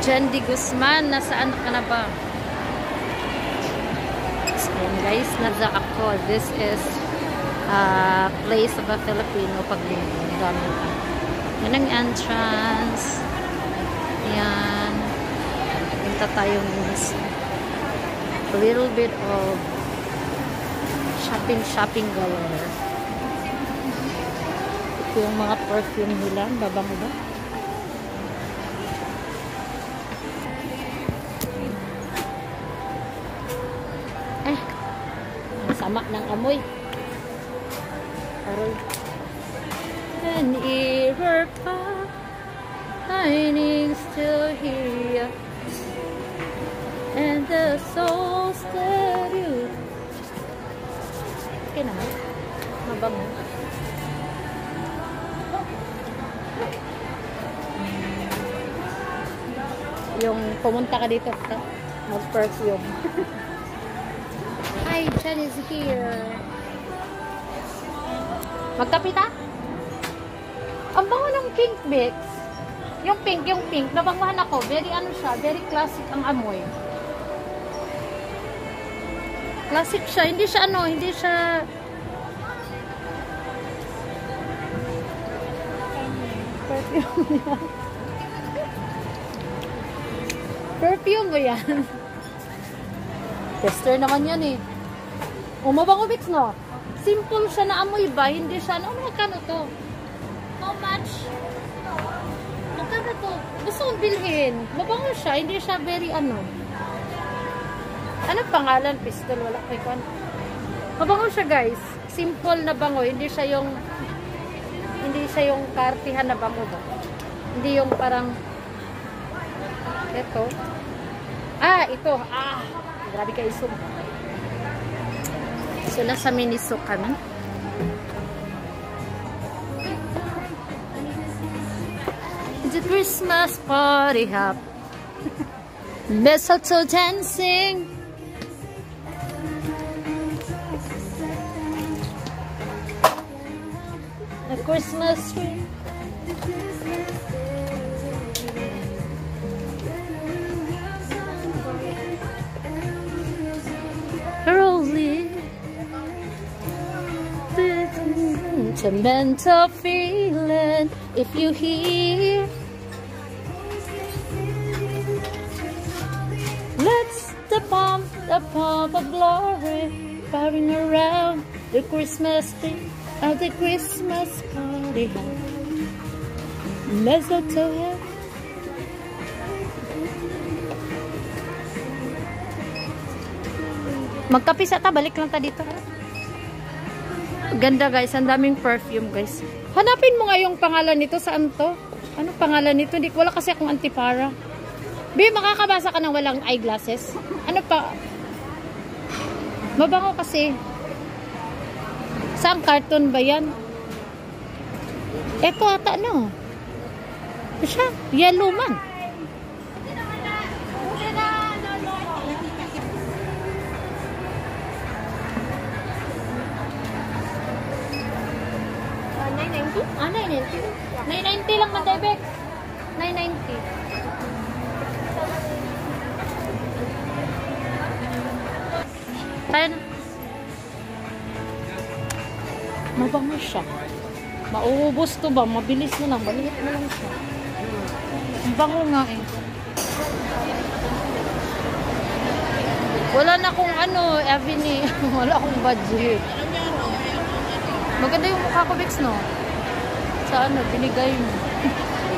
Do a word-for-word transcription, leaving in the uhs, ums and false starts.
Jandy Guzman, nasaan ka na ba? So, guys, nasa ako. This is uh, place of a Filipino paglingkod. Dami ka. Yan ang entrance. Yan. Punta tayo minus. A little bit of shopping, shopping galore. Ito yung mga perfume nila. Babango ba? Eh, ang sama ng amoy. Aroy. An ear pa, shining still here, and the soul that you. Okay naman. Mabango. Yung pumunta ka dito, mag-perfume. Hi, Jen is here. Magkapita? Ang bango ng pink mix. Yung pink, yung pink. Nabangahan ako. Very ano siya. Very classic ang amoy. Classic siya. Hindi siya ano. Hindi siya... Perfume yan. Perfume ba yan? Tester naman yan eh. O, mabango mix no? Simple siya na amoy ba? Hindi siya, ano, magkano to? How much? Magkano to? Gusto kong bilhin. Mabango siya, hindi siya very ano. Ano pangalan? Pistol, wala ko ikon. Mabango siya guys. Simple na bango, hindi siya yung hindi siya yung kartihan na bango ba? Hindi yung parang ito. Ah, ito. Ah, grabe ka isog. So, nasa Miniso kami. It's a Christmas party hop. Mistletoe dancing. The Christmas tree. Early. Sentimental feeling if you hear. Let's the pomp, the pomp of glory, firing around the Christmas tree of the Christmas party. Mistletoe. Magkapisa ta, balik lang ta dito. Ganda guys, ang daming perfume guys. Hanapin mo nga yung pangalan nito, saan to? Ano pangalan nito? Hindi ko, wala kasi akong antipara. Bi, makakabasa ka ng walang eyeglasses? Ano pa? Mabango kasi. Saan carton ba yan? Ito ata no? Ito siya, yellow man. Ah, nine ninety? nine ninety lang man, Debek. nine ninety. Tayo na. Mabango siya. Mauubos to ba? Mabilis na lang. Baliit na lang siya. Ang bango nga eh. Wala na kung ano, Evany. Wala akong budget. Maganda yung mukha ko, Bix, no? Sa ano, binigay mo.